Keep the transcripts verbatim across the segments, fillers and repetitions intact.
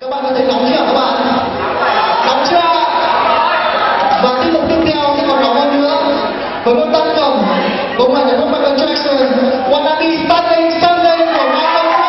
Các bạn có thấy nóng chưa các bạn? Nóng chưa? Và tiết mục tiếp theo sẽ còn nóng hơn nữa với một tác phẩm của bản nhạc Michael Jackson, Wanna Be Starting Sunday của Michael Jackson.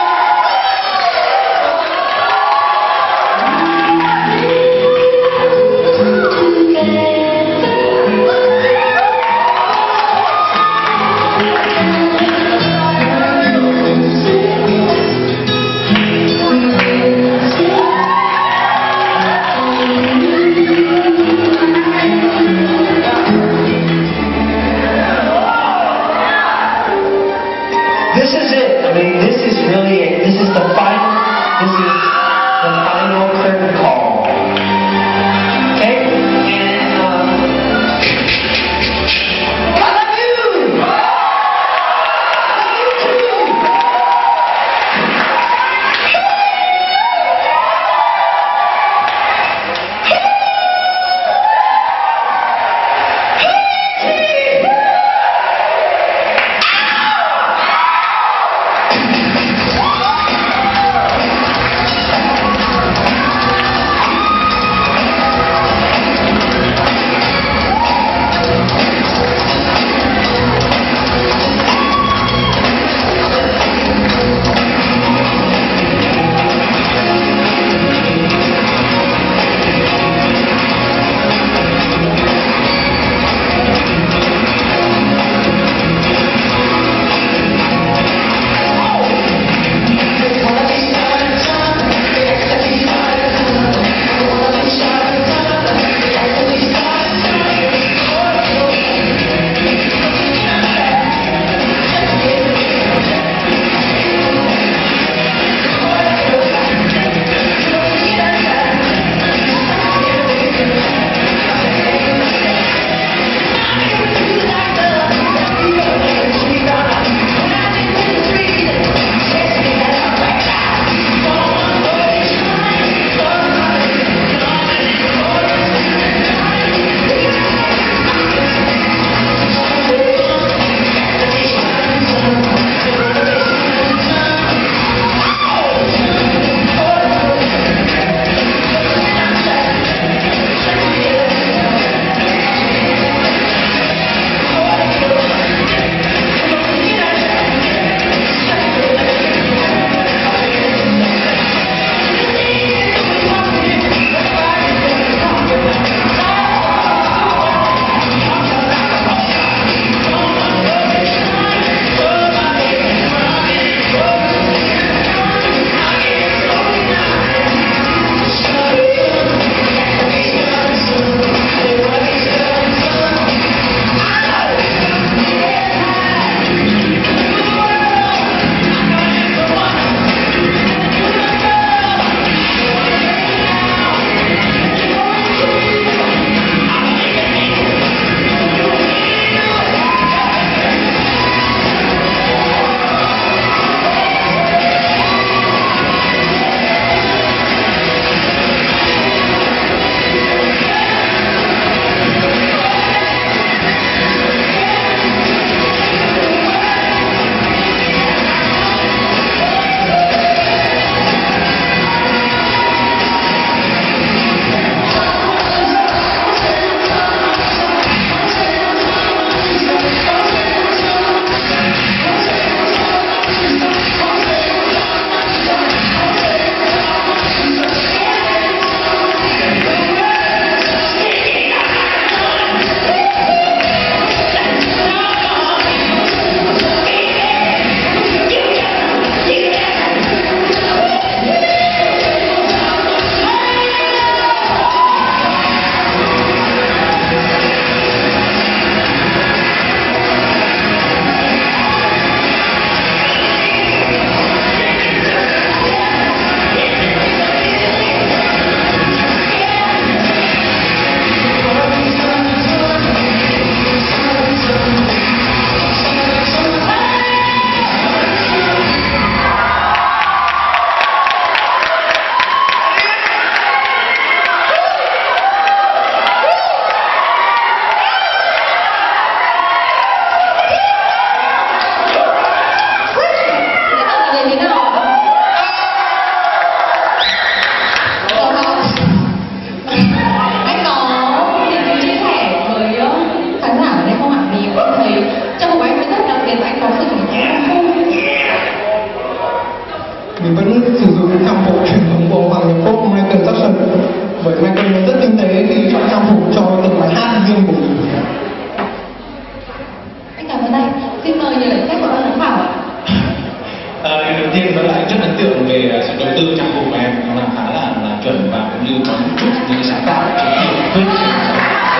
như có một chút những cái sáng tạo trực tiếp với chương trình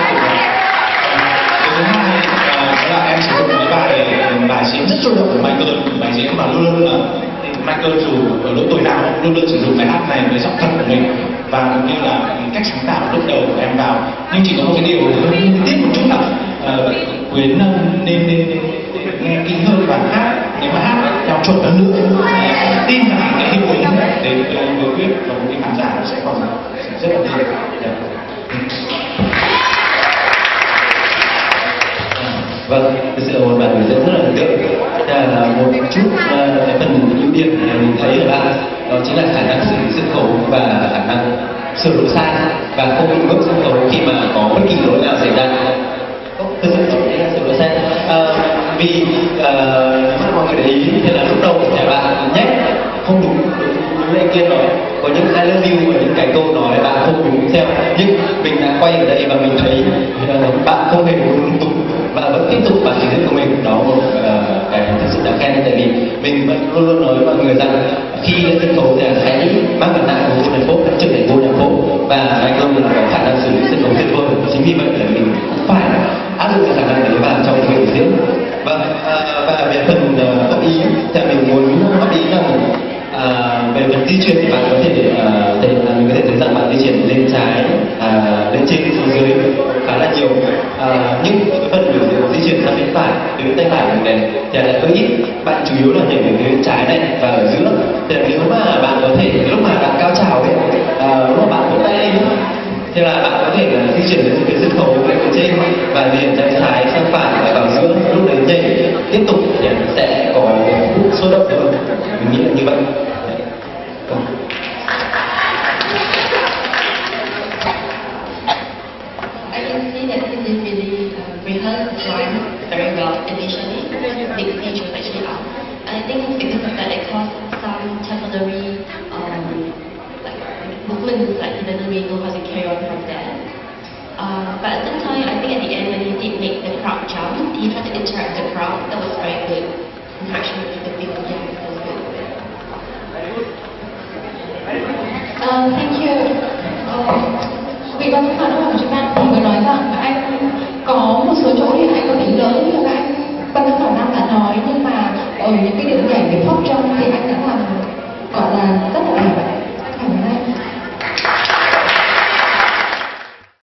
thứ hai đó là em sử dụng cái bài bài diễn rất sôi động của Michael, bài diễn mà luôn luôn là Michael dù ở lứa tuổi nào luôn luôn sử dụng bài hát này với giọng thật của mình và cũng như là cách sáng tạo lúc đầu của em vào. Nhưng chỉ có một cái điều hơi tiếc một chút là uh, Quyến nên, nên, nên, nên nghe kỹ hơn và hát nếu mà hát theo chuẩn hơn nữa tin rằng cái hiệu ứng đến với Quyết và với khán giả sẽ còn rất là nhiều. Vâng, thực sự là một bài biểu diễn rất là ấn tượng. Là một chút uh, phần ưu điểm mình thấy ở bạn đó chính là khả năng xử lý sân khấu và khả năng sửa đổi sai và không bị ngốc sân khấu khi mà có bất kỳ lỗi nào xảy ra. Thực sự chủ nghĩa là sửa đổi sai. Uh, vì uh, mọi người để ý thì là lúc đầu thì bạn nhét không đúng đúng đúng này kia nói, có những I love you và những cái câu nói bạn không đúng theo, nhưng mình đã quay ở đây và mình thấy uh, bạn không hề đúng tục và vẫn tiếp tục bản trình diễn của mình. Đó một uh, cái thực sự đáng khen, tại vì mình vẫn luôn luôn nói với mọi người rằng khi lên sân khấu thì hãy mang mặt nạ của vô nhạc pop, trở thành vô nhạc pop và anh không có khả năng xử lý sân khấu tuyệt vời. Chính vì vậy là mình cũng phải áp dụng cái khả năng đấy vào trong việc biểu diễn. Vâng, uh, và về phần uh, góp ý thì mình muốn góp ý rằng uh, về phần di chuyển thì bạn có thể uh, thể uh, mình có thể thấy rằng bạn di chuyển lên trái, uh, lên trên xuống dưới khá là nhiều. Uh, nhưng cái phần biểu diễn di chuyển sang bên phải, từ tay phải của mình này thì lại hơi ít. Bạn chủ yếu là nhảy về phía trái này và ở giữa. Thì nếu mà bạn có thể lúc mà bạn cao trào ấy, uh, lúc mà bạn vỗ tay lên thế là bạn có thể uh, di chuyển đến phía sân khấu lên phía trên và liền tay trái sang phải và vào giữa. Lúc đấy nhảy tiếp tục thì sẽ có phút sôi động hơn. Mình nghĩ là như vậy. I can see that this is really uh, rehearsed line very well initially. The stage was actually out. And I think because of that, it caused some temporary um, like movements that he doesn't really know how to carry on from there. Uh, but at the time, I think at the end when he did make the crowd jump, he tried to interact with the crowd. That was very good. Interaction with the people. Yeah, that was good. Uh, thank you. Uh, vì con chúng ta đã làm